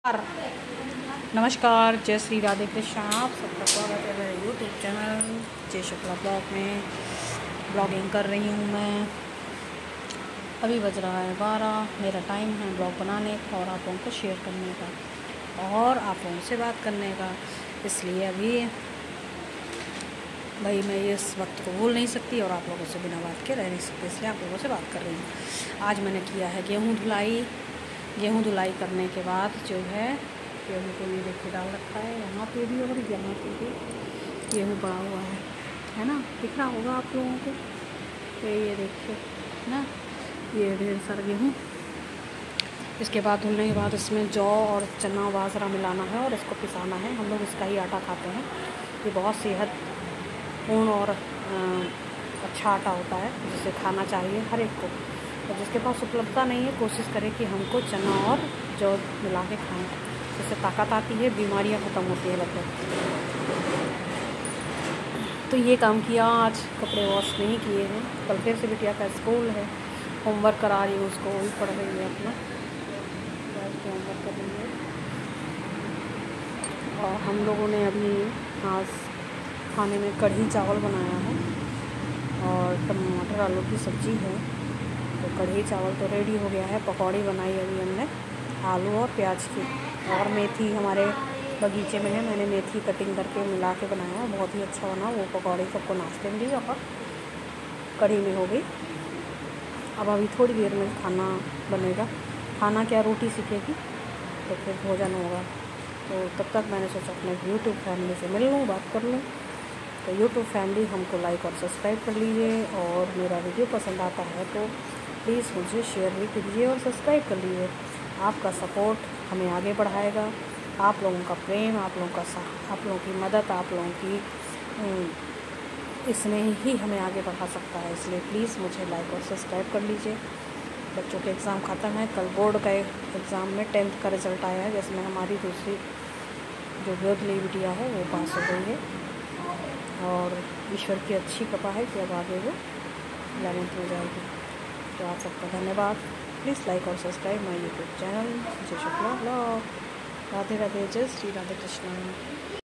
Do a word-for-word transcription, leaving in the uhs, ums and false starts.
नमस्कार, जय श्री राधे कृष्ण। आप सबका स्वागत है मेरे YouTube channel Jai Shukla blog में। ब्लॉगिंग कर रही हूँ मैं। अभी बज रहा है बारह। मेरा टाइम है ब्लॉग बनाने का और आप लोगों को शेयर करने का और आप लोगों से बात करने का। इसलिए अभी भाई मैं इस वक्त को भूल नहीं सकती और आप लोगों से बिना बात के रह नहीं सकती, इसलिए आप लोगों से बात कर रही हूँ। आज मैंने किया है गेहूँ धुलाई। गेहूँ धुलाई करने के बाद जो है गेहूँ को ये देखिए डाल रखा है यहाँ पे भी और यहाँ पे भी गेहूँ पड़ा हुआ है है ना, दिख रहा होगा आप लोगों को। तो ये देखिए ना, ये ढेर सारा गेहूँ। इसके बाद धुलने के बाद इसमें जौ और चना बाजरा मिलाना है और इसको पिसाना है। हम लोग इसका ही आटा खाते हैं। ये बहुत सेहतपूर्ण और अच्छा आटा होता है जिसे खाना चाहिए हर एक को। और जिसके पास उपलब्धता नहीं है कोशिश करें कि हमको चना और जौ मिला के खाएँ, जिससे ताकत आती है, बीमारियां ख़त्म होती है लगभग। तो ये काम किया। आज कपड़े वॉश नहीं किए हैं। कल फिर से बिटिया का स्कूल है, होमवर्क करा रही हूँ उसको, वही पढ़ रही है अपना होमवर्क कर रही है। और हम लोगों ने अभी आज खाने में कढ़ी चावल बनाया है और टमाटर आलू की सब्ज़ी है। तो कढ़ी चावल तो रेडी हो गया है। पकौड़ी बनाई अभी हमने आलू और प्याज की, और मेथी हमारे बगीचे में है, मैंने मेथी कटिंग करके मिला के बनाया, बहुत ही अच्छा बना। वो पकौड़ी सबको नाश्ते में दी और कढ़ी में हो गई। अब अभी थोड़ी देर में खाना बनेगा। खाना क्या, रोटी सीखेगी तो फिर भोजन होगा। तो तब तक मैंने सोचा अपने यूट्यूब फैमिली से मिल लूँ, बात कर लूँ। तो यूट्यूब फैमिली हमको लाइक और सब्सक्राइब कर लीजिए, और मेरा वीडियो पसंद आता है तो प्लीज़ मुझे शेयर भी कीजिए और सब्सक्राइब कर लीजिए। आपका सपोर्ट हमें आगे बढ़ाएगा। आप लोगों का प्रेम, आप लोगों का साथ, आप लोगों की मदद, आप लोगों की स्नेह ही हमें आगे बढ़ा सकता है। इसलिए प्लीज़ मुझे लाइक और सब्सक्राइब कर लीजिए। बच्चों के एग्ज़ाम ख़त्म है। कल बोर्ड का एग्ज़ाम में टेंथ का रिज़ल्ट आया है, जिसमें हमारी दूसरी जो गोदली बिटिया है वो पास हो गई है। और ईश्वर की अच्छी कृपा है कि अब आगे वो इलेवेंथ में जाएगी। तो आप सबका धन्यवाद। प्लीज़ लाइक और subscribe my YouTube channel Jai Shukla blog. Radhe Radhe, जय श्री राधे कृष्ण।